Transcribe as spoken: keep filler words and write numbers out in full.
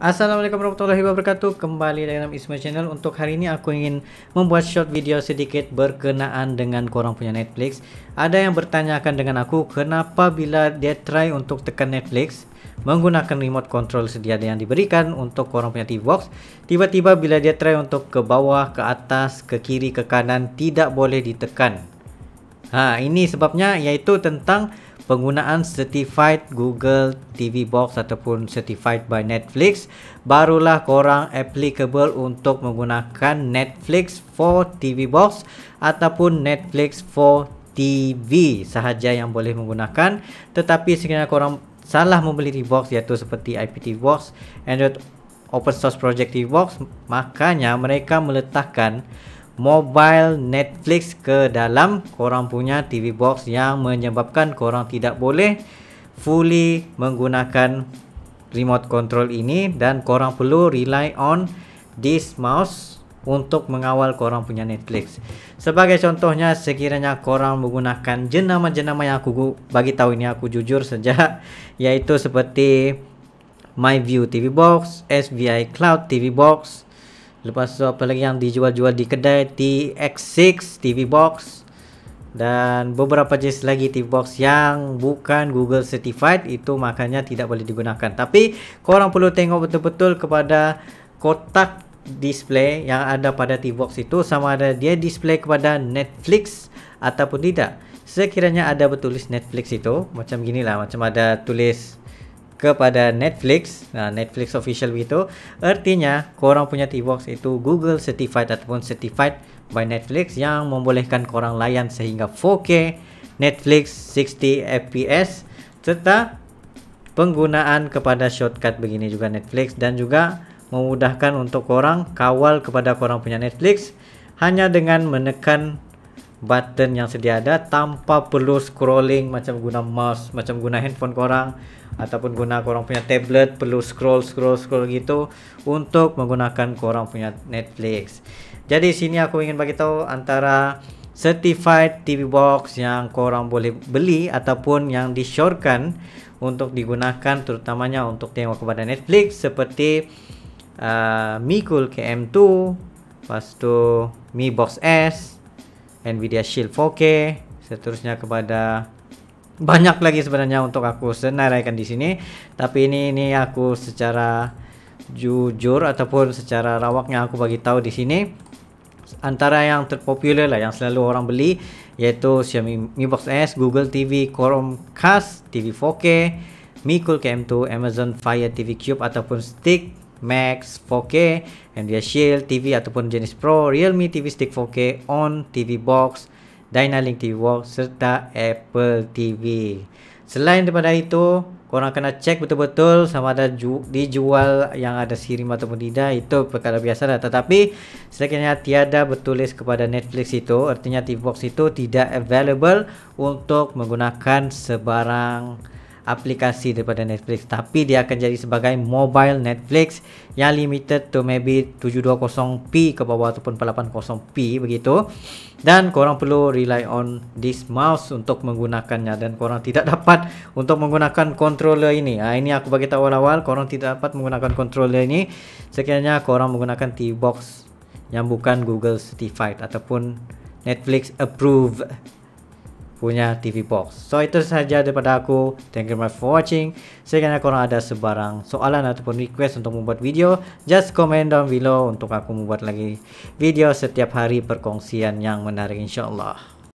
Assalamualaikum warahmatullahi wabarakatuh. Kembali dalam Ismail Channel. Untuk hari ini aku ingin membuat short video sedikit berkenaan dengan korang punya Netflix. Ada yang bertanyakan dengan aku, kenapa bila dia try untuk tekan Netflix menggunakan remote control sedia yang diberikan untuk korang punya T V box, tiba-tiba bila dia try untuk ke bawah, ke atas, ke kiri, ke kanan tidak boleh ditekan. Ha, ini sebabnya, iaitu tentang penggunaan certified Google T V box ataupun certified by Netflix. Barulah korang applicable untuk menggunakan Netflix for T V box ataupun Netflix for T V sahaja yang boleh menggunakan. Tetapi sekiranya korang salah membeli T V box, iaitu seperti I P T V box, Android Open Source Project T V box, makanya mereka meletakkan mobile Netflix ke dalam korang punya T V box yang menyebabkan korang tidak boleh fully menggunakan remote control ini, dan korang perlu rely on this mouse untuk mengawal korang punya Netflix. Sebagai contohnya, sekiranya korang menggunakan jenama-jenama yang aku bagi tahu ini, aku jujur saja, yaitu seperti MyView T V box, S V I Cloud T V box, lepas tu apa lagi yang dijual-jual di kedai, T X enam T V box, dan beberapa jenis lagi T V box yang bukan Google certified, itu makanya tidak boleh digunakan. Tapi korang perlu tengok betul-betul kepada kotak display yang ada pada T V box itu, sama ada dia display kepada Netflix ataupun tidak. Sekiranya ada bertulis Netflix itu, macam ginilah, macam ada tulis kepada Netflix, nah, Netflix official begitu, artinya korang punya T V box itu Google certified ataupun certified by Netflix yang membolehkan korang layan sehingga four K Netflix sixty F P S, serta penggunaan kepada shortcut begini juga Netflix, dan juga memudahkan untuk korang kawal kepada korang punya Netflix hanya dengan menekan button yang sedia ada tanpa perlu scrolling macam guna mouse, macam guna handphone korang ataupun guna korang punya tablet perlu scroll scroll scroll gitu untuk menggunakan korang punya Netflix. Jadi sini aku ingin bagi tahu antara certified T V box yang korang boleh beli ataupun yang disyorkan untuk digunakan terutamanya untuk tengok kepada Netflix, seperti uh, MiCool K M two, lepas tu Mi Box S, Nvidia Shield four K, seterusnya kepada banyak lagi sebenarnya untuk aku senaraikan di sini. Tapi ini ini aku secara jujur ataupun secara rawaknya aku bagi tahu di sini antara yang terpopular lah, yang selalu orang beli, yaitu Xiaomi Mi Box S, Google T V, Chromecast T V four K, MiCool K M two, Amazon Fire T V Cube ataupun Stick Max four K, Nvidia Shield T V ataupun jenis Pro, Realme T V Stick four K, On T V Box, Dynalink T V box, serta Apple T V. Selain daripada itu, korang kena cek betul-betul sama ada ju dijual yang ada sirim ataupun tidak, itu perkara biasa dah. Tetapi sekiranya tiada bertulis kepada Netflix itu, artinya T V box itu tidak available untuk menggunakan sebarang aplikasi daripada Netflix, tapi dia akan jadi sebagai mobile Netflix yang limited to maybe tujuh dua kosong p ke bawah ataupun lapan puluh p begitu, dan korang perlu rely on this mouse untuk menggunakannya, dan korang tidak dapat untuk menggunakan controller ini. Ha, ini aku bagi tahu awal-awal, korang tidak dapat menggunakan controller ini sekiranya korang menggunakan T V box yang bukan Google certified ataupun Netflix approved punya T V box. So itu sahaja daripada aku. Thank you very much for watching. Sekiranya korang ada sebarang soalan ataupun request untuk membuat video, just comment down below untuk aku membuat lagi video setiap hari perkongsian yang menarik, insyaAllah.